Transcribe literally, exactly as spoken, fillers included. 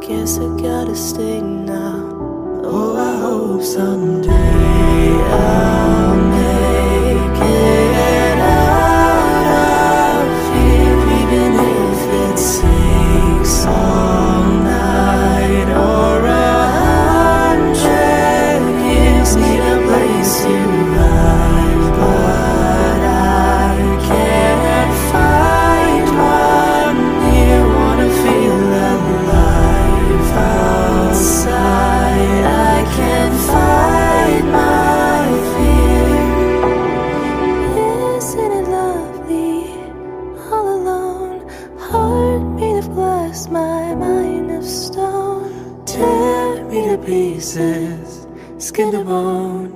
guess I gotta stay now. Oh, I hope someday I'll make it out of here, even if it takes all night or a hundred years. Need a place to hide, but I can't find one here. Wanna feel alive outside. I can't fight my fear. Isn't it lovely, all alone? Heart made of glass, my mind of stone. Tear me to pieces, skin to bone.